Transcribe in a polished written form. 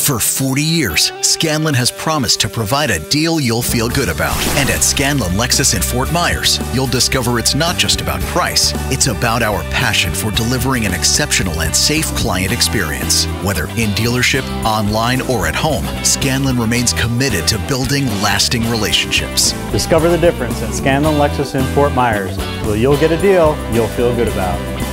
For 40 years, Scanlon has promised to provide a deal you'll feel good about. And at Scanlon Lexus in Fort Myers, you'll discover it's not just about price, it's about our passion for delivering an exceptional and safe client experience. Whether in dealership, online, or at home, Scanlon remains committed to building lasting relationships. Discover the difference at Scanlon Lexus in Fort Myers, where you'll get a deal you'll feel good about.